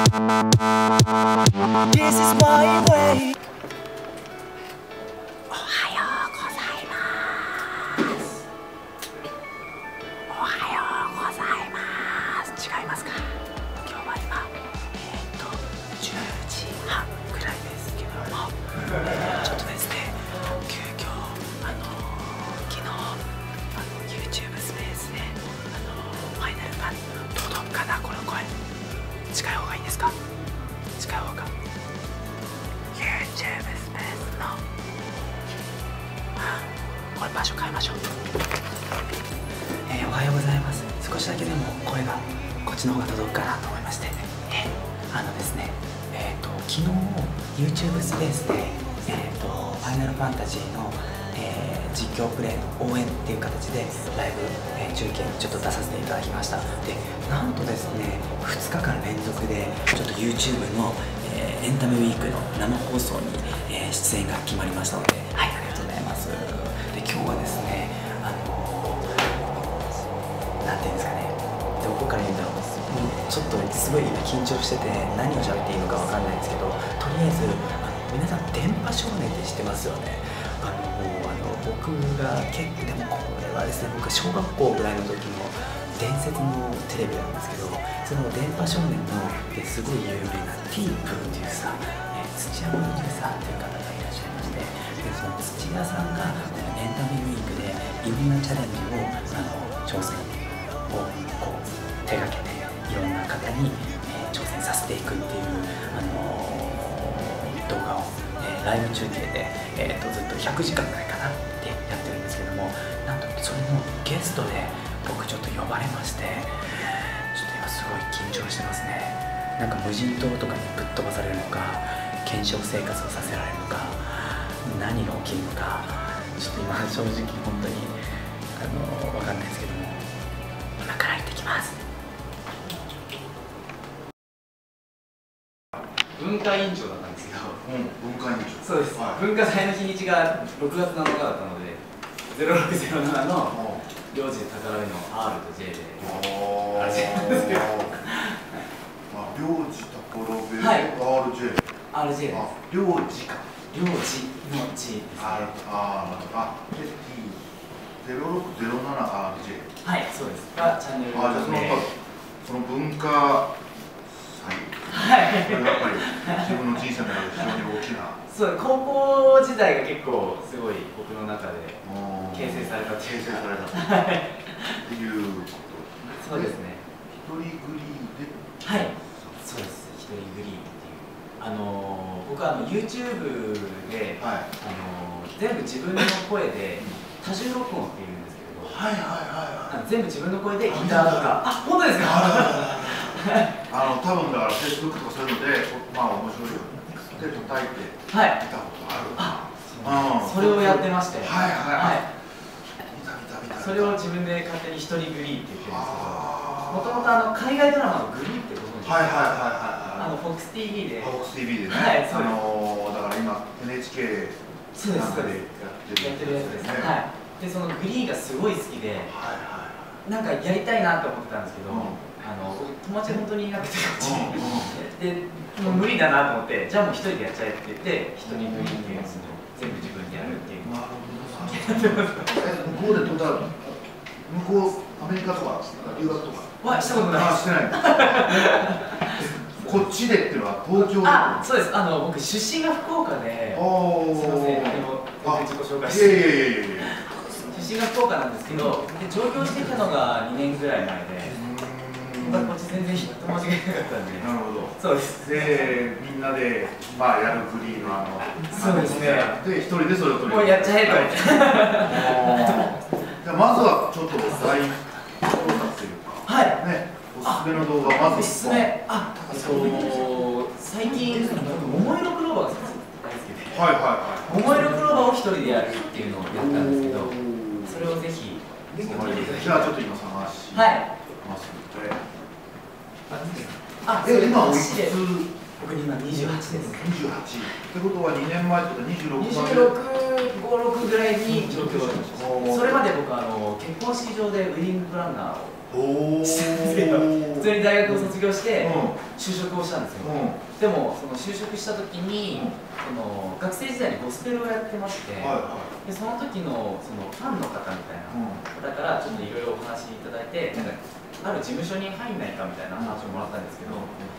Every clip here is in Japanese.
This is my way. おはようございます。おはようございます。違いますか？今日は今10時半くらいですけども、ちょっとですね、急遽昨日YouTube スペースでファイナルパン届くかな、この声。近い方がいいんですか？近い方が YouTube スペースのこれ場所変えましょう。おはようございます。少しだけでも声がこっちの方が届くかなと思いまして、ですね、昨日 YouTube スペースで、ファイナルファンタジーの、実況プレイの応援っていう形でライブ、中継にちょっと出させていただきました。で、なんとですね、2日間連続でちょっと YouTube の、エンタメウィークの生放送に、出演が決まりましたので、はい、ありがとうございます。で、今日はですね、なんていうんですかね、どこから言うんだろう、ちょっとすごい今緊張してて何を喋っていいのかわかんないんですけど、とりあえず皆さん電波少年って知ってますよね。僕が結構、でもこれはですね、僕が小学校ぐらいの時の伝説のテレビなんですけど、その電波少年のですごい有名な T プロデューサー、土屋プロデューサーという方がいらっしゃいまして、でその土屋さんがこのエンタメウィークでいろんなチャレンジを挑戦をこう手がけていろんな方に、挑戦させていくっていう動画を、ライブ中継で、ずっと100時間ぐらいかなってやってるんですけども、なんとそれのゲストで僕ちょっと呼ばれまして、ちょっと今すごい緊張してますね。なんか無人島とかにぶっ飛ばされるのか、検証生活をさせられるのか、何が起きるのか、ちょっと今正直本当に分かんないですけども、今から行ってきます。文化委員長だったんですけど、 文化委員長、 そうです、はい、文化祭の日にちが6月7日だったので、0607の領事宝部の R と J であれなんですけど、 領事宝部 RJ、 RJ です。 領事か、 領事の G ですね。 0607RJ、 はい、そうです。がチャンネルで、 その文化はい、やっぱり自分の人生の中で非常に大きな。 そう、高校時代が結構すごい僕の中で形成されたっていうこと。そうですね。 一人グリーで。 はい。そうです。一人グリーっていう。僕はYouTube で、全部自分の声で多重録音っていうんですけど。全部自分の声でギターとか。あ、本当ですか。 多分だから Facebook とかそういうので、まあ面白いよ手叩いて見たことある。 それをやってまして、それを自分で勝手に一人グリーって言ってるんですけど、もともと海外ドラマのグリーってご存知ですか？FOX TV で。 FOX TV でね。だから今 NHK なんかでやってるやつですね。 で、そのグリーがすごい好きで、なんかやりたいなって思ってたんですけど、友達が本当にいなくて、で、もう無理だなと思って、じゃあもう一人でやっちゃえって言って、一人グリーっていうやつを全部自分でやるっていう。 向こうで撮ったら、向こう、アメリカとか留学とかはしたことない。 してない。こっちでっていうのは東京で。 そうです。僕出身が福岡で、すみません、自己紹介して。出身が福岡なんですけど、上京してきたのが2年ぐらい前で。こっち全然友達がいなかったんで。 なるほど。 そうです。 で、みんなでやるグリーのそうですね。 で、一人でそれを取り。 もうやっちゃえと思って。 じゃあまずはちょっと大調査というか。ね。おすすめの動画まず。 おすすめ。最近桃色クローバーが大好きで。桃色クローバーを一人でやるっていうのをやったんですけど、それをぜひ。 じゃあちょっと今探しますので。今おいくつ？ 僕今28です。 28。ってことは2年前とか26まで。 26、5、6ぐらいに上京しました。それまで僕結婚式場でウェディングプランナーをしたんですけど、普通に大学を卒業して就職をしたんですよ。でもその就職した時にその学生時代にゴスペルをやってまして、でその時のそのファンの方みたいなだからちょっといろいろお話いただいて、なんかある事務所に入んないかみたいな話をもらったんですけど、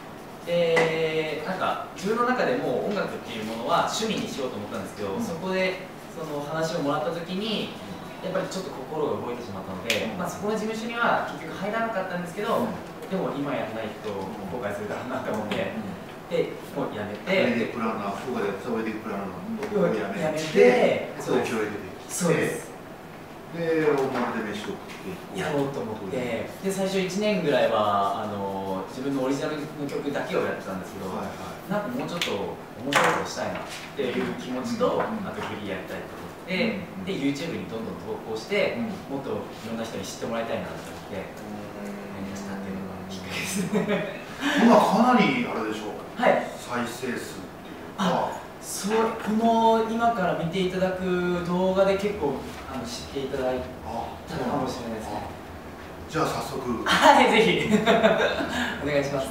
なんか自分の中でも音楽っていうものは趣味にしようと思ったんですけど、そこでその話をもらった時にやっぱりちょっと心が動いてしまったので、そこの事務所には結局入らなかったんですけど、でも今やらないと後悔するだろうなと思って、でもうやめて、 ウェディングプランナー、福岡でやってたウェディングプランナーをやめて、東京へ出てきて、そうです。で、大物で飯を食ってやろうと思って、で最初1年ぐらいは自分のオリジナルの曲だけをやってたんですけど、なんかもうちょっと面白いことしたいなっていう気持ちと、あとフリーやりたいと思って、で YouTube にどんどん投稿して、もっといろんな人に知ってもらいたいなと思ってやりましたっていうのがきっかけですね。 今かなりあれでしょう、 はい、 再生数っていうか、 そう、この今から見ていただく動画で結構知っていただいたのかもしれないですね。 じゃあ早速、 はい、ぜひお願いします。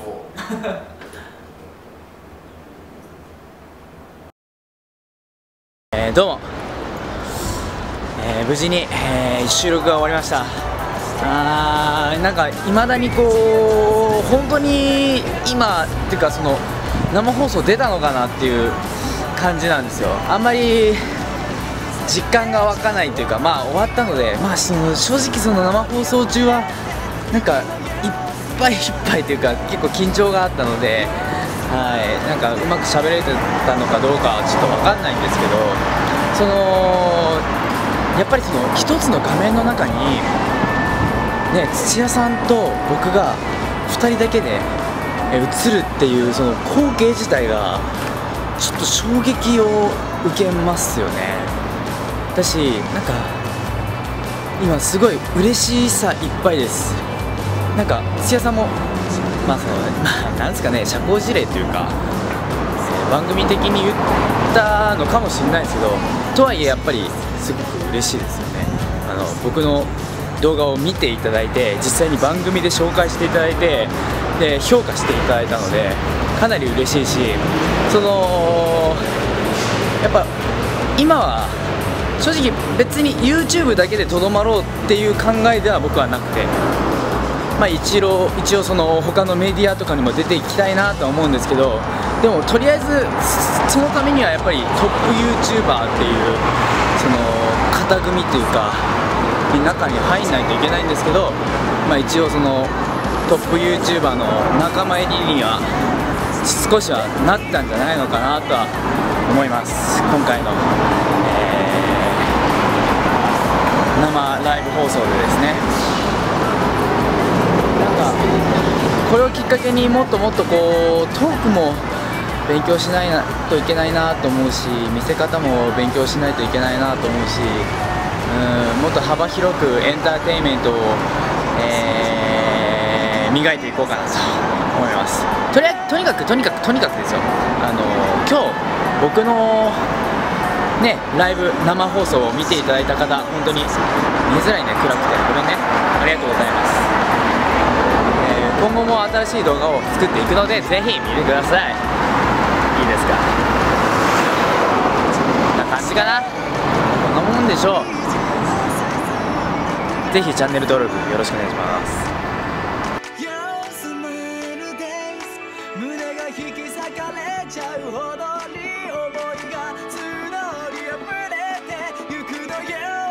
どうも、無事に、収録が終わりました。なんかいまだにこう本当に今っていうかその生放送出たのかなっていう感じなんですよ。あんまり実感が湧かないというか、終わったので、その正直その生放送中はなんかいっぱいいっぱいというか結構緊張があったので、なんかうまく喋れてたのかどうかはちょっと分かんないんですけど、そのやっぱりその一つの画面の中にね、土屋さんと僕が2人だけで映るっていうその光景自体がちょっと衝撃を受けますよね。私なんか今すごい嬉しさいっぱいです。なんか土屋さんもなんですかね、社交辞令というか番組的に言ったのかもしれないですけど、とはいえやっぱりすごく嬉しいですよね。僕の動画を見ていただいて、実際に番組で紹介していただいて、で評価していただいたのでかなり嬉しいし、そのやっぱ今は正直別に YouTube だけでとどまろうっていう考えでは僕はなくて、一応その他のメディアとかにも出ていきたいなとは思うんですけど、でもとりあえずそのためにはやっぱりトップ YouTuber っていうその型組というか中に入んないといけないんですけど、一応そのトップ YouTuber の仲間入りには少しはなったんじゃないのかなとは思います。今回の、生ライブ放送でですね、なんかこれをきっかけにもっともっとこうトークも勉強しないといけないなと思うし、見せ方も勉強しないといけないなと思うし、もっと幅広くエンターテインメントを、磨いていこうかなと思います。とにかくですよ、今日僕のねライブ生放送を見ていただいた方、本当に見づらいね、暗くてごめんね、ありがとうございます。今後も新しい動画を作っていくのでぜひ見てください。いいですか、こんな感じかな、こんなもんでしょう。ぜひチャンネル登録よろしくお願いします。 胸が引き裂かれちゃうほどに思いが募り溢れてゆくのよ